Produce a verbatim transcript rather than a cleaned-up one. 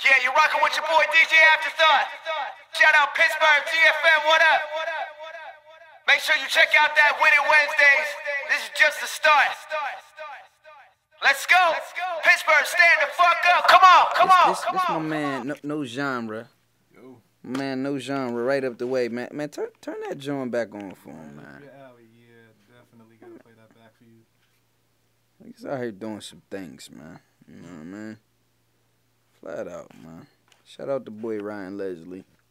Yeah, you're rocking with your boy D J Afterthought. Shout out Pittsburgh, G F M, what up? Make sure you check out that Wititwednesdays. This is just the start. Let's go. Pittsburgh, stand the fuck up. Come on, come on, this, come this on. my man, no, no genre. Yo. Man, no genre, right up the way, man. Man, turn turn that joint back on for him, man. Yeah, definitely gotta play that back for you. He's out here doing some things, man. You know what I mean? Flat out, man. Shout out to boy Ryan Leslie.